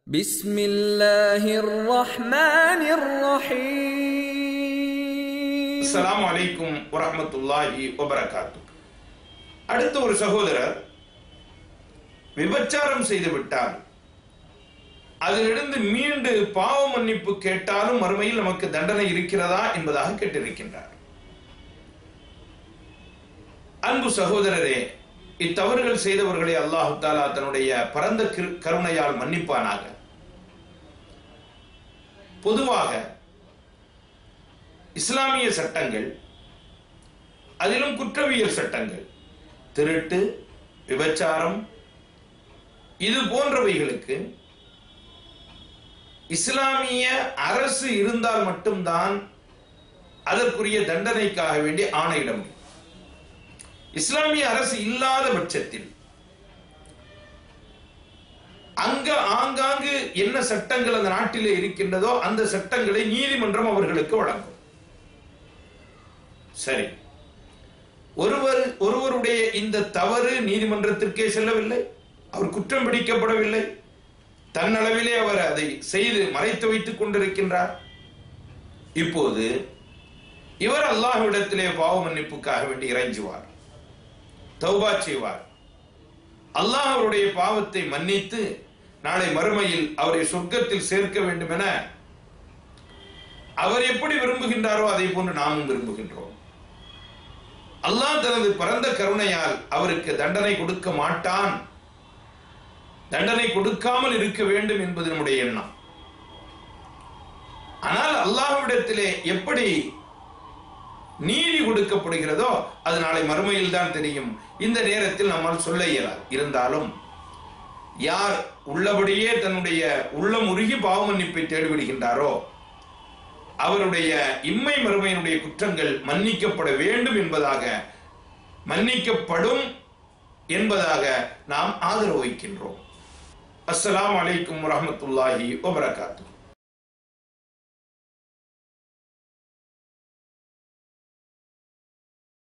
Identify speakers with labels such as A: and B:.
A: بسم الله الرحمن الرحيم.
B: السلام عليكم ورحمة الله وبركاته. அடுத்த ஒரு சகோதரர் விபச்சாரம் செய்து விட்டார், அதிலிருந்து மீண்டு பாவ மன்னிப்பு கேட்டாலும் மறுமையில் நமக்கு தண்டனை இருக்கிறதா என்பதாக கேட்டிருக்கின்றார். அன்பு சகோதரரே, இத்தவறுகள் செய்தவர்களை அல்லாஹ் தஆலா தன்னுடைய பரந்த கருணையால் மன்னிப்பானாக. பொதுவாக இஸ்லாமிய சட்டங்கள், அதிலும் குற்றவியல் சட்டங்கள், திருட்டு, விபச்சாரம், இது போன்றவைகளுக்கு இஸ்லாமிய அரசு இருந்தால் மட்டும்தான் அதற்குரிய தண்டனைக்காக வேண்டி ஆணையிட முடியும். இஸ்லாமிய அரசு இல்லாத பட்சத்தில் ஆங்காங்கு என்ன சட்டங்கள் அந்த நாட்டிலே இருக்கின்றதோ அந்த சட்டங்களை நீதிமன்றம் அவர்களுக்கு வழங்கும். சரி, ஒருவருடைய இந்த தவறு நீதிமன்றத்திற்கே செல்லவில்லை, அவர் குற்றம் பிடிக்கப்படவில்லை, தன்னளவிலே அவர் அதை செய்து மறைத்து வைத்துக் கொண்டிருக்கின்றார். இப்போது இவர் அல்லாஹ்விடத்திலே பாவ மன்னிப்புக்காக வேண்டி இறைஞ்சுவார், தௌபா செய்வார். அல்லாஹ் அவருடைய பாவத்தை மன்னித்து நாளை மறுமையில் அவரை சொர்க்கத்தில் சேர்க்க வேண்டும் என அவர் எப்படி விரும்புகின்றாரோ அதை போன்று நாமும் விரும்புகின்றோம். அல்லாஹ் தனது பரந்த கருணையால் அவருக்கு தண்டனை கொடுக்க மாட்டான், தண்டனை கொடுக்காமல் இருக்க வேண்டும் என்பது நம்முடைய எண்ணம். ஆனால் அல்லாஹ்விடத்திலே எப்படி நீதி கொடுக்கப்படுகிறதோ அது நாளை மறுமையில் தான் தெரியும். இந்த நேரத்தில் நம்மால் சொல்ல இயலாது. இருந்தாலும் யார் உள்ளபடியே தன்னுடைய உள்ளம் உருகி பாவ மன்னிப்பை தேடிவிடுகின்றாரோ அவருடைய இம்மை மறுமையினுடைய குற்றங்கள் மன்னிக்கப்பட வேண்டும் என்பதாக, மன்னிக்கப்படும் என்பதாக நாம் ஆதரவு வைக்கின்றோம். அஸ்ஸலாமு அலைக்கும் வரஹ்மத்துல்லாஹி வபரகாத்துஹு.